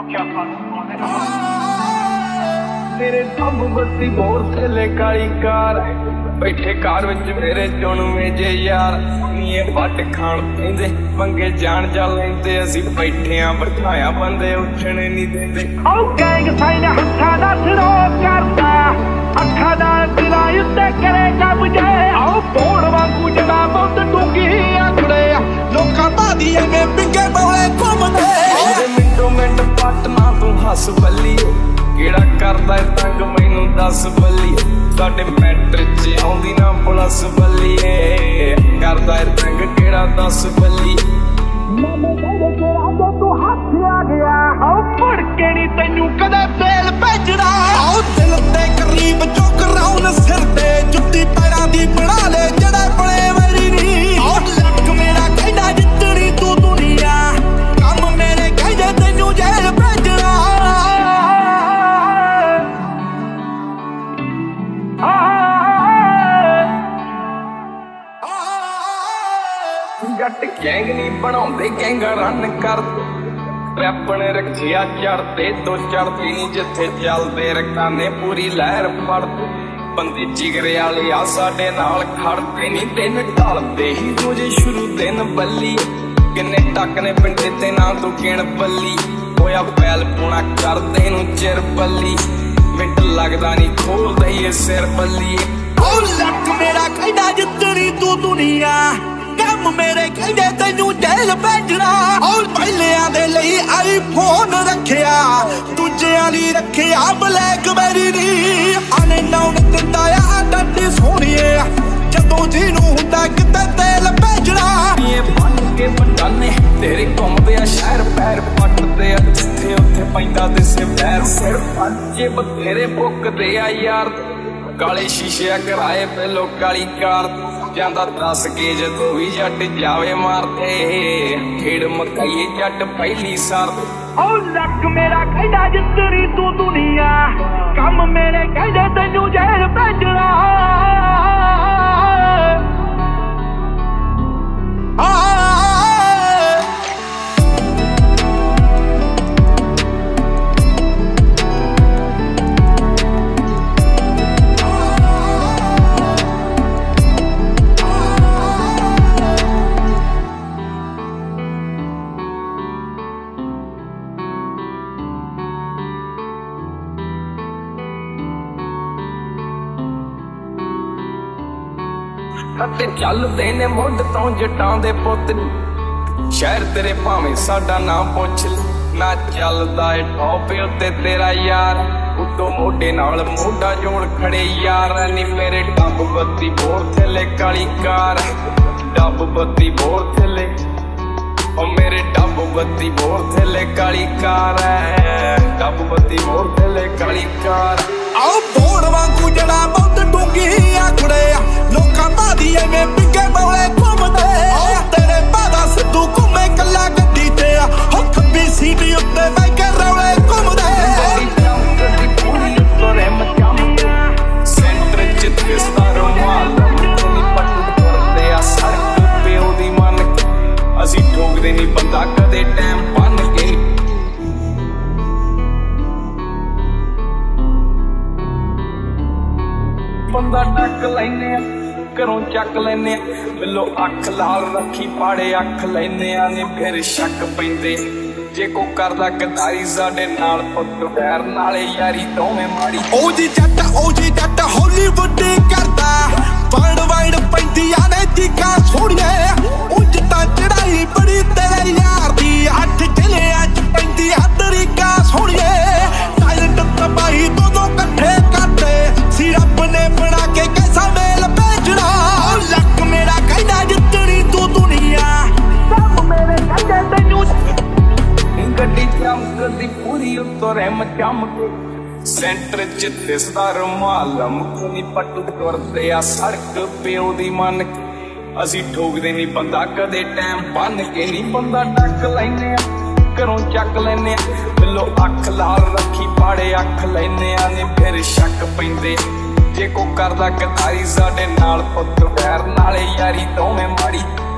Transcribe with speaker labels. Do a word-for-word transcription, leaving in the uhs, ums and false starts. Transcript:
Speaker 1: मेरे दम बत्ती बोर थले काली कार बैठे कार विच मेरे चुनवे जे यार नीए वट खाण पींदे पंगे जान जा लैंदे असीं बैठे आ बिठाया बंदे उठने नहीं देंदे ओ गैंग साइन हत्था दा सिरो करदा अखा दा दिला उत्ते करेगा बुझे ओ बोड़ वांगू जड़ा बहुत डूंगी आखड़े लोकां बादी एवें पिंगे बोले घुमदे मिंटो मिंट पटना तू हस बल्ली केड़ा करदा तंग मैनू दस बल्ली साडे मैटर च आउंदी ना पुलिस बल्ली करदा तंग केड़ा दस बल्ली मैनू कहदे तेरा जो तू हाथ आ गया ओ फड़ के नी तैनू कदे तेल भेजना ओ दिल ते करीब चुक राउन सिर ते जुत्ती पैरां दी बना ले जड़े बड़े मेरी नी ओ लक मेरा कहदा जितनी तू दुनिया कम मेरे कहदे तैनू जेल भेजना जट गैंग नहीं बनाउंदे गैंगा रन कर रैप ने रखिया चढ़ते तो चढ़ती नहीं जिथे चलते रकाने पूरी लहर फड़ते बंदे जिगरे वाले आ साडे नाल खड़ते नहीं दिन ढलते ही रोजे शुरू दिन बल्ली किन्ने टक ने पिंडे ते ना तू गिण बल्ली होया पैल पूना करदे नूं चिर बल्ली मिंट लगदा नहीं खोलदे ये सिर बल्ली ओ लक मेरा कहदा जितनी तू दुनिया कम मेरे कहदे तैनू जेल भेजना और पहलियां दे लई आईफोन रखिया दूजियां ली रखिया ब्लैकबेरी नी आने नाउन दिंदा आ डड्डी सोहणीए जदों जीनू हुंदा किते तेल भेजना ये बन के बटाने तेरे घुमदे आ शहर पैर पटदे आ जिथे उत्थे पैंदा दिसे पैर सिर पंजे बतेरे बुकदे आ यार काले शीशे कराए पहलो काली कार जांदा दस के जदों भी जट जावे मारते खेड़ मकाई जट पहली सार ओ लक मेरा कहदा जितनी तू दुनिया कम मेरे कहदे तैनू जेल भेजना ते चलदे ने मुंड तो जटां दे पुत शहर तेरे भावें साडा नाम पुछ ना चलदा ए टॉप उत्ते तेरा यार उतों मोढे नाल मोढा जोड़ खड़े यार नी मेरे डब बत्ती बोर थले काली कार डब बत्ती बोर थले ओ मेरे डब बत्ती बोर थले काली कार डब बत्ती बोर थले काली कार आओ बोड़ वांगू जड़ा बहुत डूंगी आखड़े लोकां बादी एवें पिंगे बोले घुमदे तेरे बादा सिद्धू घुमे कला गड्डी ते हो खब्बी सीट उत्ते बह के रौले घुमदे सेंटर च दिसदा रुमाल पट्टू करदे आ सड़क पे ओदी मन असीं ठोकदे नहीं बंदा कदे टैम बन के बंदा टक लैने घरों चक लैने मिलो अख लाल रखी पाड़े अख लैने नी फिर शक पैंदे जे को करदा गदारी साडे नाल पुत्त बैर नाले यारी दोवें माड़ी ओ जी जट ओ जी जट हॉलीवुड करदा वर्ल्ड वाइड पैंदियां ने चीकां सोहणिए उंज तां चढ़ाई बड़ी तेरे यार दी अठ जिलियां च पैंदी तरीका सोहणिए टाइलेंट तबाही दोनों कट्ठे करदे सी रब ने बना के कैसा मेल भेजना लक मेरा कहदा जितनी तू दुनिया सब मेरे कहदे तैनू गड्डी चमकदी पूरी उत्तों रैम चमके सेंटर च दिसदा रुमाल मुखनी पट्टू तुरदे आ सड़क पे ओदी मन असीं ठोकदे नहीं बंदा कदे टैम बन के नहीं बंदा टक लैने घरों चक लैने मिलो अख लाल रखी पाड़े अख लैने नी फिर शक पैंदे जे को करदा गदारी साडे नाल पुत्त बैर नाले यारी दोवें माड़ी